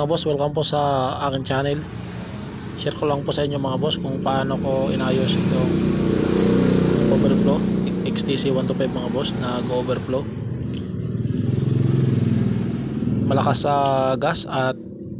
mga boss, welcome po sa akin channel. Share ko lang po sa inyo mga boss kung paano ko inayos itong overflow XTC 125 mga boss na go-overflow. Malakas sa gas at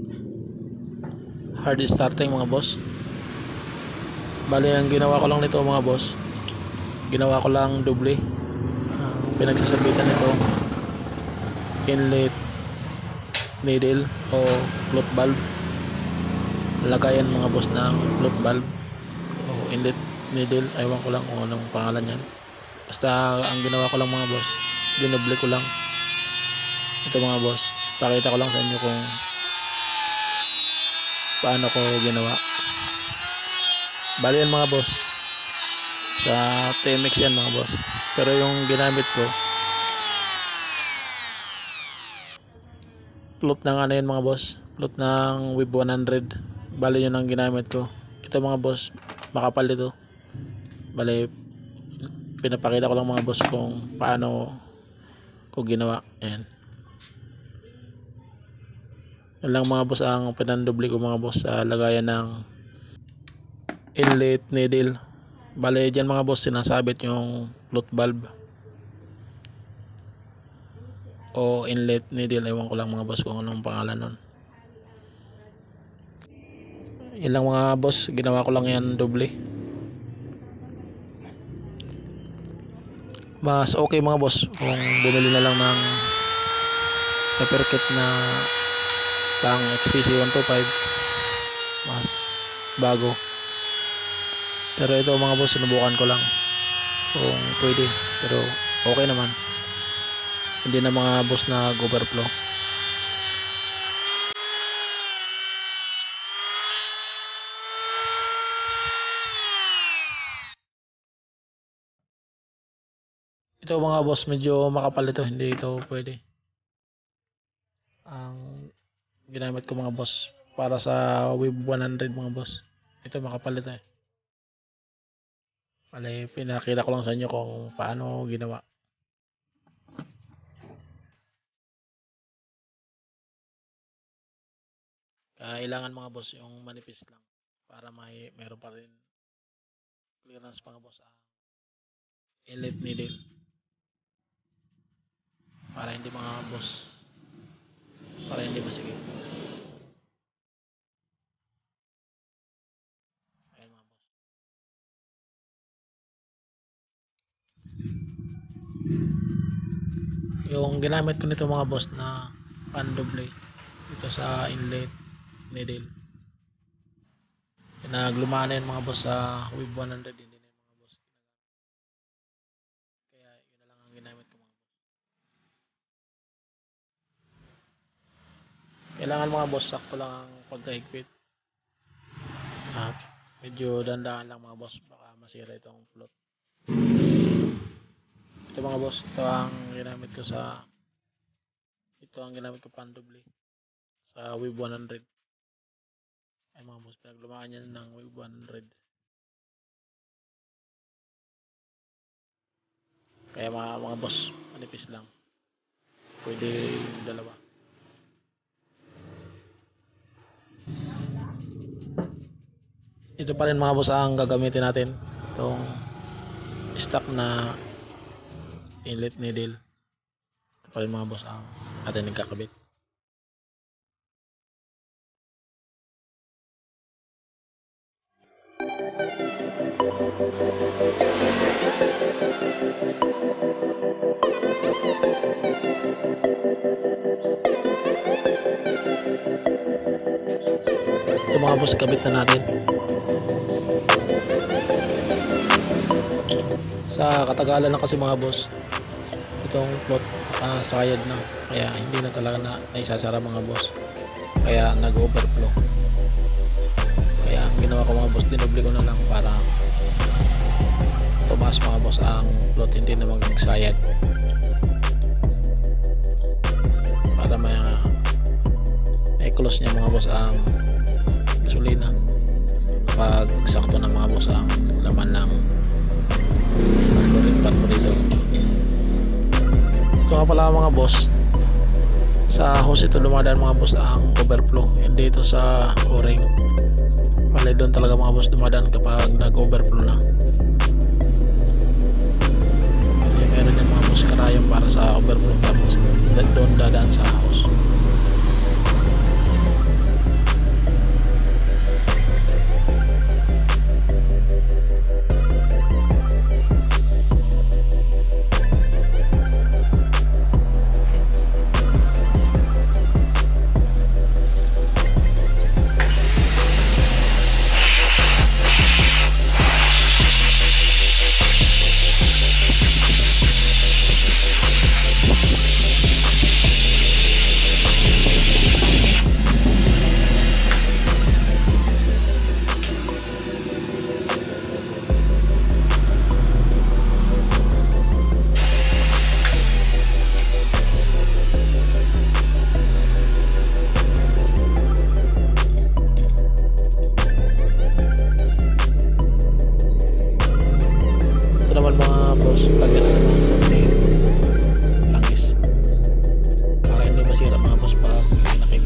hard starting mga boss. Bali ang ginawa ko lang nito mga boss, ginawa ko lang doble. Pinagsasabitan nito inlet needle o float valve, lagayan mga boss ng float valve o inlet needle, aywan ko lang kung anong pangalan yan. Basta ang ginawa ko lang mga boss, dinoble ko lang ito mga boss. Pakita ko lang sa inyo kung paano ko ginawa. Bali yan mga boss, sa TMX yan mga boss, pero yung ginamit ko float ng ano yan mga boss, float ng Web 100. Bali yun ang ginamit ko. Ito mga boss, makapal ito. Bali pinapakita ko lang mga boss kung paano ko ginawa. Ayan, yan lang mga boss ang pinandoble ko mga boss sa lagayan ng inlet needle. Bali dyan mga boss sinasabit yung float valve o inlet needle, ewan ko lang mga boss kung anong pangalan nun. Yun lang mga boss, ginawa ko lang yan doble. Mas okay mga boss kung bumili na lang ng paper kit na pang XTC 125, mas bago. Pero ito mga boss, sinubukan ko lang kung pwede, pero okay naman. Hindi na mga boss na overflow. Ito mga boss, medyo makapal ito, hindi ito pwede. Ang ginamit ko mga boss para sa Web 100 mga boss, ito makapal ito eh. Bale, pinakita ko lang sa inyo kung paano ginawa. Kailangan mga boss yung manipis lang para meron pa rin clearance mga boss ang inlet needle, para hindi mga boss, para hindi masigit. Ayan mga boss, yung ginamit ko nito mga boss na pandoble dito sa inlet needle, pinaglumaan na yun mga boss sa Web 100, hindi na yun mga boss ginagamit. Kaya yun na lang ang ginamit ko mga boss. Kailangan mga boss sakto lang ang pagkahigpit. Medyo dandahan lang mga boss, baka masira itong float. Ito mga boss, ito ang ginamit ko pandoble sa Web 100. Ay mga boss, pinaglumaan yan ng Web 100. Kaya mga boss, manipis lang, pwede yung dalawa. Ito pa rin mga boss ang gagamitin natin, itong stock na inlet needle. Ito pa rin mga boss ang atin nagkakabit. Ito mga boss, kabit na natin. Sa katagalan na kasi mga boss, itong float sayad na, kaya hindi na talaga naisasara mga boss, kaya nag-overflow. Kaya ang ginawa ko mga boss, dinoble ko na lang para tumaas mga boss ang float, hindi na magsayad, para may close niya mga boss ang gasolina kapag sakto na mga boss ang laman ng carburetor. Ito nga pala mga boss, Sa hose ito dumadaan mga boss ang overflow, hindi ito sa o-ring. Bale doon talaga mga boss dumadaan kapag nag-overflow na. Kasi meron yan mga boss karayong para sa overflow, tapos doon dadaan sa hose. Ito naman mga boss, lagyan na ng konting langis para hindi masira mga boss pag pinakit.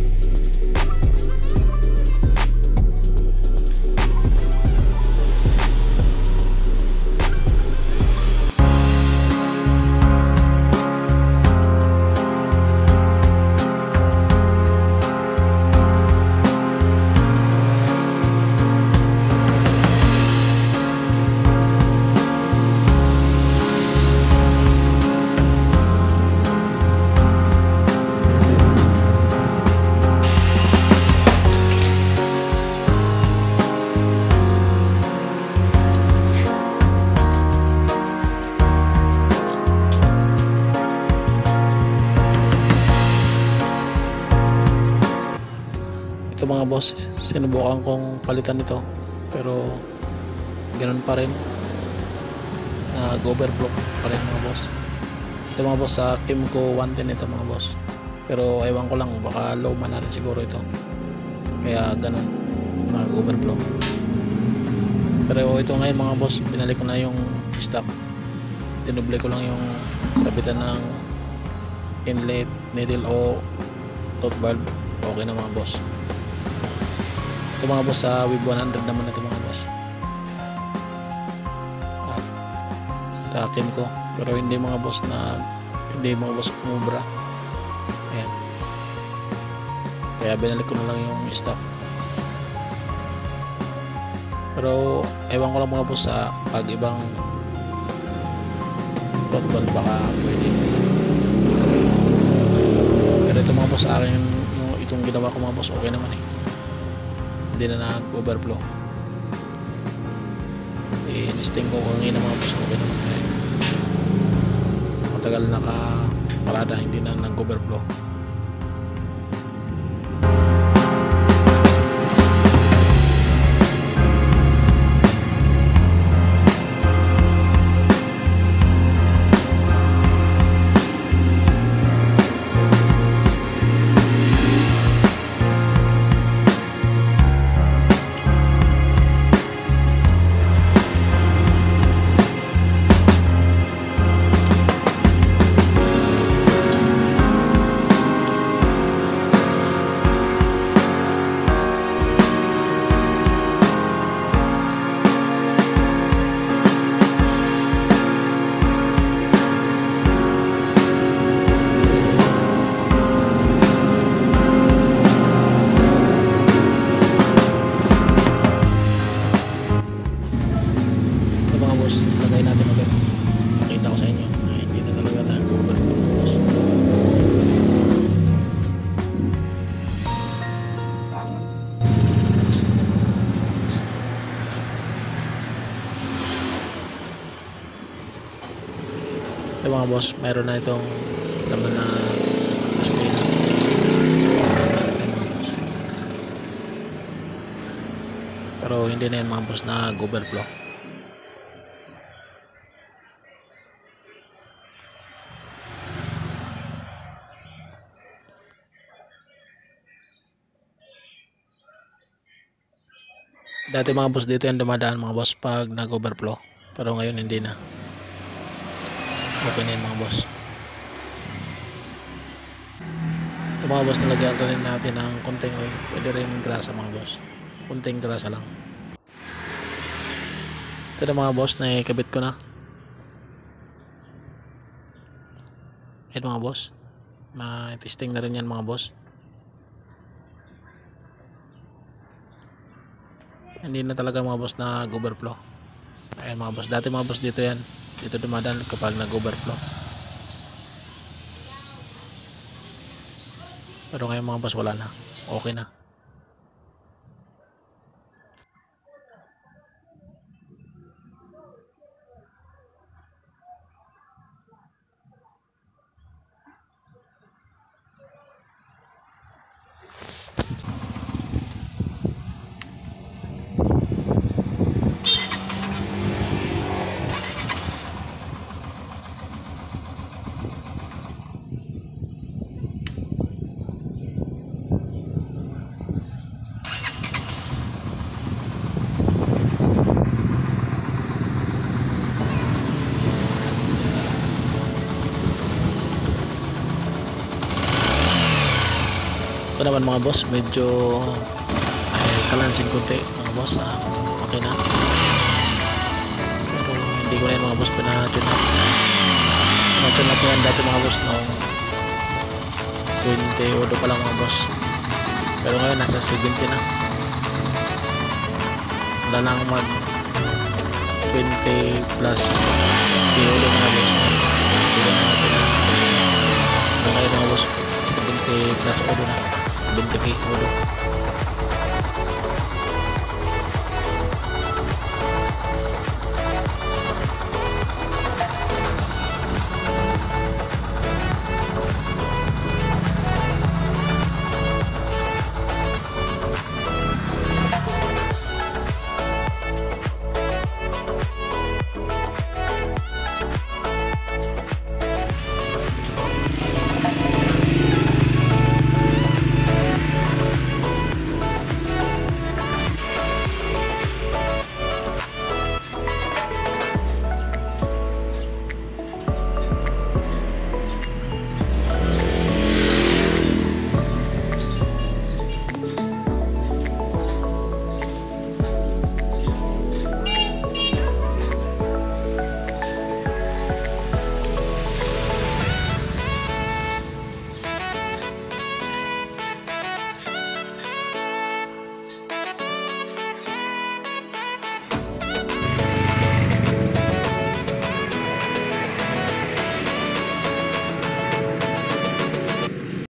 Ito mga boss, sinubukan kong palitan ito pero ganun pa rin, nag-overflow pa rin mga boss. Ito mga boss sa Kimco 110 ito mga boss, pero ewan ko lang baka low man na rin siguro ito kaya ganun nag-overflow. Pero ito ngayon mga boss, pinalik ko na yung stock, dinuble ko lang yung sabitan ng inlet, needle o tooth valve, okay na mga boss. Ito mga boss sa WIB 100 naman ito mga boss, at sa akin ko, pero hindi mga boss umubra. Ayan, kaya binalik ko na lang yung stock. Pero ewan ko lang mga boss sa pag ibang toothball baka pwede. Pero ito mga boss sa akin itong ginawa ko mga boss okay naman hindi na nag-overflow. Inisting ko kanina mga boss okay naman matagal nakaparada hindi na nag-overflow. Lagay natin agad, nakita ko sa inyo hindi na talaga nag-overflow. Ito mga boss, mayroon na itong laman na spina. Pero hindi na yan mga boss nag-overflow. Dati mga boss dito yung dumadaan mga boss pag nag-overflow, pero ngayon hindi na. Okay na yun mga boss. Ito mga boss, nalagyan rin natin ng konting oil. Pwede rin grasa mga boss. Konting grasa lang. Ito na mga boss, nakikabit ko na. Ito mga boss, ma-testing na rin yan mga boss. Hindi na talaga mga boss nag-overflow. Ayan mga boss, dati mga boss dito yan. Dito dumadaan kapag nag-overflow. Pero ngayon mga boss wala na. Okay na. Ito naman mga boss, medyo kalansing konti mga boss ang makina. Pero hindi ko na yan mga boss pinatune up. Pinatune up yan dati mga boss noong 20 odo pa lang mga boss. Pero ngayon nasa 70 na. Wala nang mag 20 plus odo mga boss. Hindi na natin na. Ngayon mga boss 70 plus odo na. 20k odo.